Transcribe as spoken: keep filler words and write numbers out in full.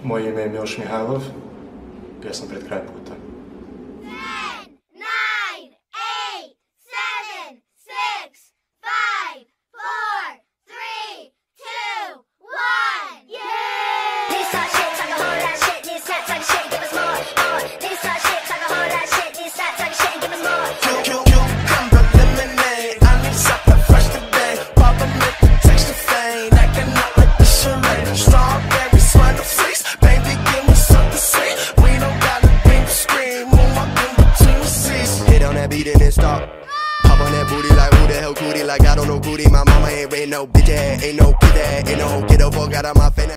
Moje ime je Miloš Mihajlov, ja sam pred kraj puta. Beat it and stop. Pop on that booty like who the hell cootie? Like I don't know booty. My mama ain't raised no bitch ass, ain't no kid that, ain't no get the fuck out of my face.